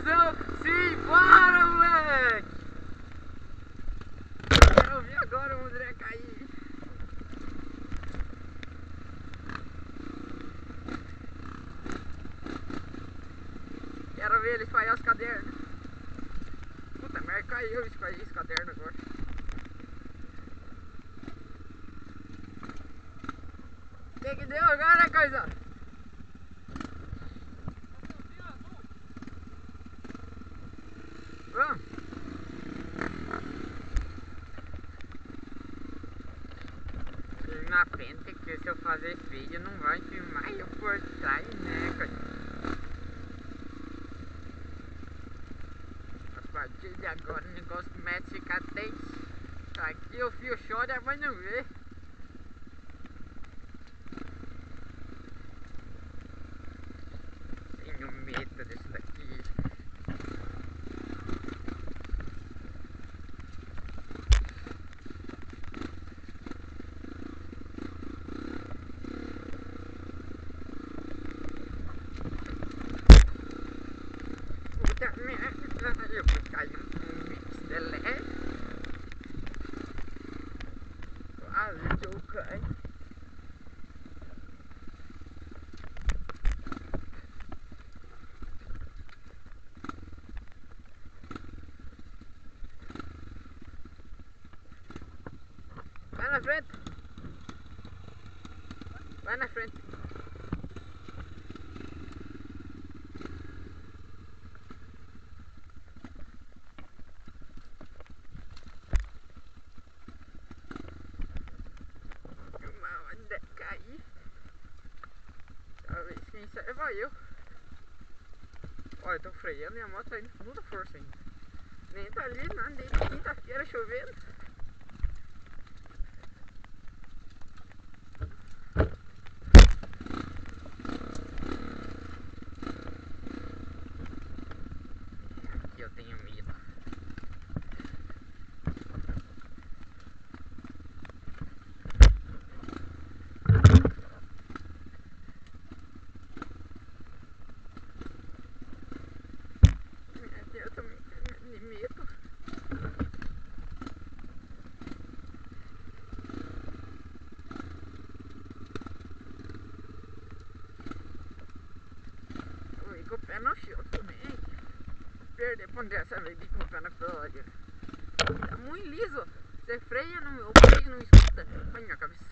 guizão! Simbora, moleque! Quero ver agora o André cair. Quero ver ele espalhar os cadernos. Puta merda, caiu espalhar esse caderno agora. O que deu agora, coisa? Vamos. Na frente, que se eu fazer vídeo não vai filmar eu por trás, né, coisa? A partir de agora o negócio começa a ficar tenso. Aqui o fio chora, mas não vê. Tenho medo desse daqui. Puta merda, eu vou cair um mix de leve. Quase que eu caio. Vai na frente. Vai na frente. Uma onda cair. Talvez quem serva eu. Olha, eu tô freando e a moto tá indo com toda força ainda. Nem tá ali, não, desde quinta-feira chovendo. Aqui eu tenho medo. Eu também tenho medo. Eu ia com o pé no chão também. Perder pra dessa vez de com o pé na pedaleira. Tá muito liso. Você freia no meu freio, não escuta. Põe minha cabeça.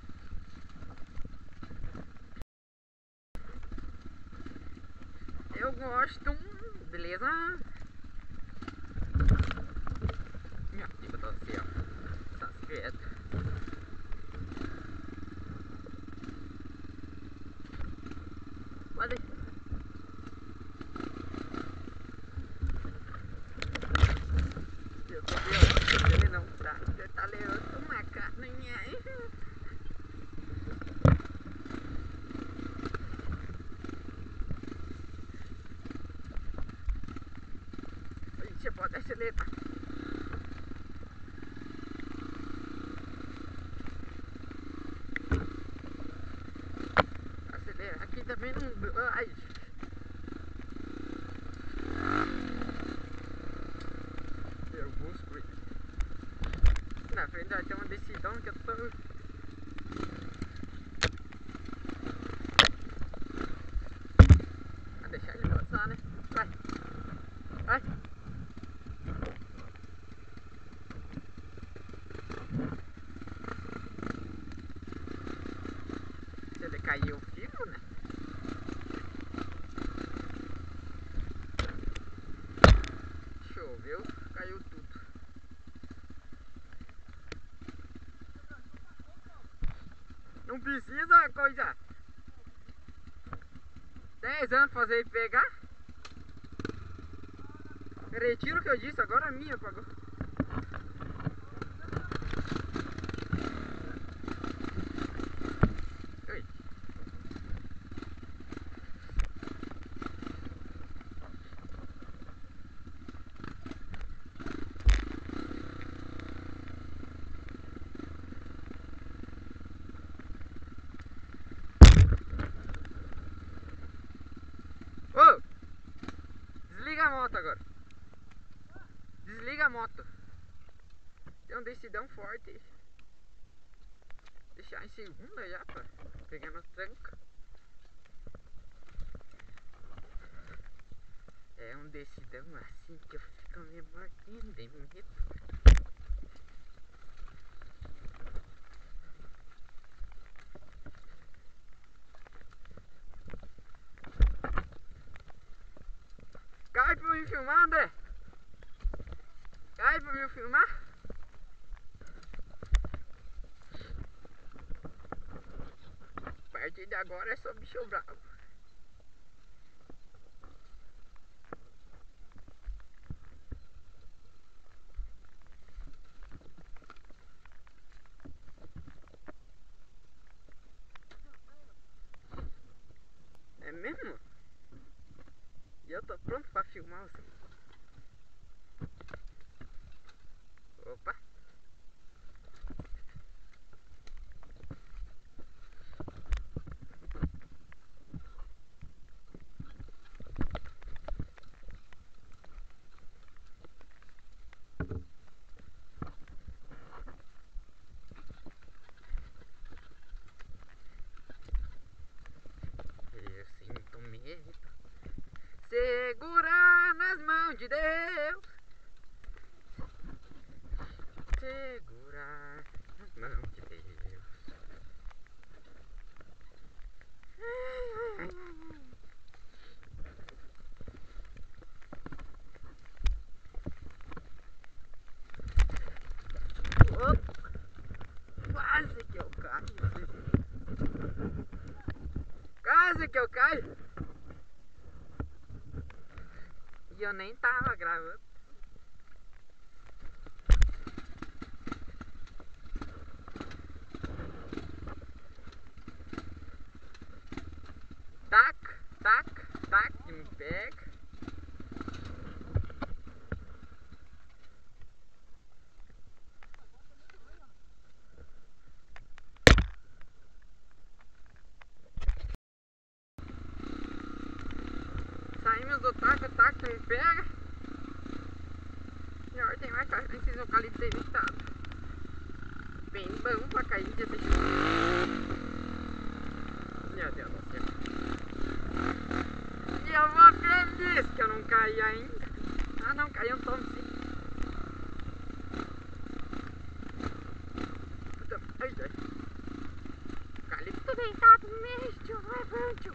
Eu gosto. Beleza? Minha pipa tá assim, ó. Tá quieto. Pode. Eu tô vendo ele não tá. Ele tá levando uma carninha aí. Você pode acelerar. Acelerar aqui também não vai. Eu busco ele. Na frente vai ter uma decisão que eu tô. Vai deixar ele passar, né? Vai. Vai. Se ele cair eu fico, né? Choveu, caiu tudo. Não precisa coisa. 10 anos pra fazer ele pegar. Retiro o que eu disse, agora a minha pagou. Oi. Ô! Desliga a moto. moto. Tem um decidão forte. Deixar em segunda já, pá. Pegando tranca. É um decidão assim que eu fico me mordendo de medo. Cai pra me filmar, André! Cai pra me filmar! A partir de agora é só bicho bravo. É mesmo? E eu tô pronto pra filmar você. Opa! Eu sinto medo. Segura nas mãos de Deus. Segura nas mãos de Deus. Ai, ai, ai, ai. Opa, quase que eu caio. Quase que eu caio. E eu nem tava gravando. Tac, tac, tac, me pega. Saímos do taco, o taco me pega. Pior, tem mais pra esses eucaliptos evitados. Bem bom pra cair de deixar. Meu Deus do céu. E eu vou feliz que eu não caí ainda. Ah não, caiu um tom sim. Ai, ai. Eucalipto deitado mesmo, levante-o.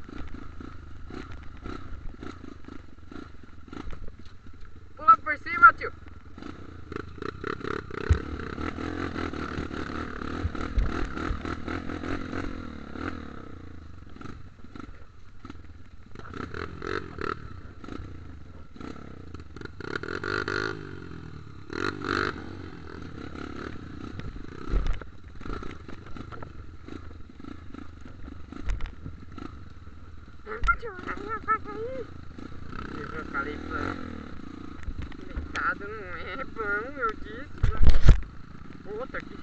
Pula por cima, tio. Esse eucalipto deitado não é bom, eu disse. Outro aqui.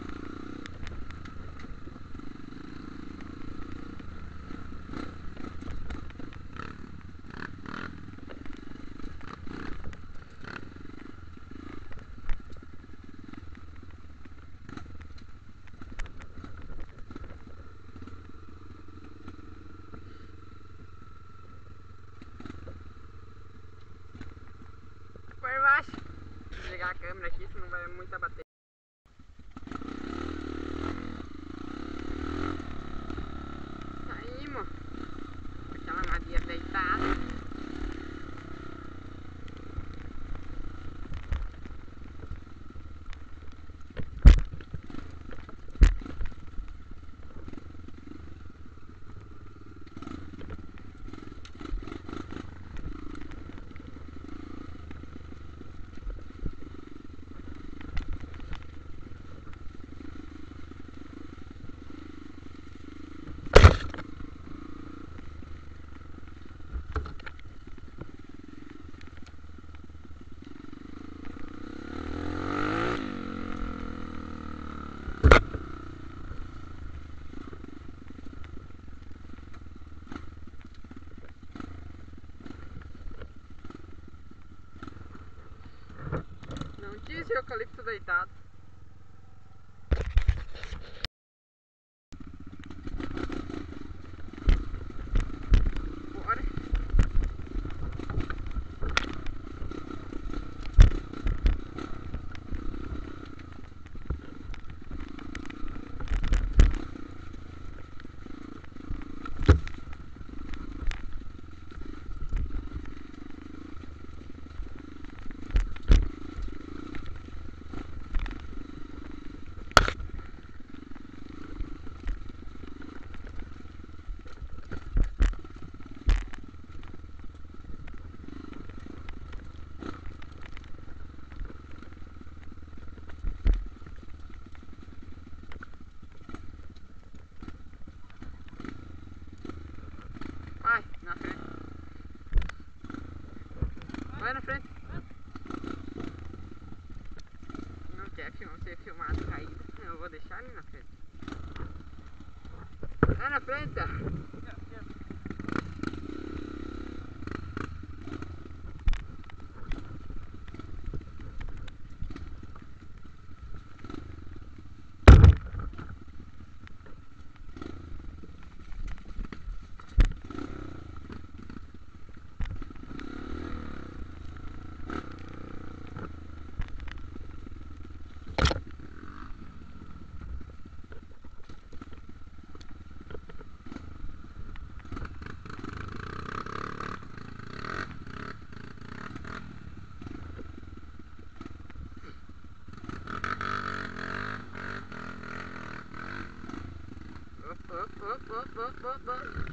Por baixo. Vou desligar a câmera aqui, senão vai muita bateria. Saímos. Aquela madeira deitada. esse eucalipto deitado. Bora. Vai, na frente. Vai na frente. Não quer ser filmado caído. Eu vou deixar ali na frente. Vai na frente. Op.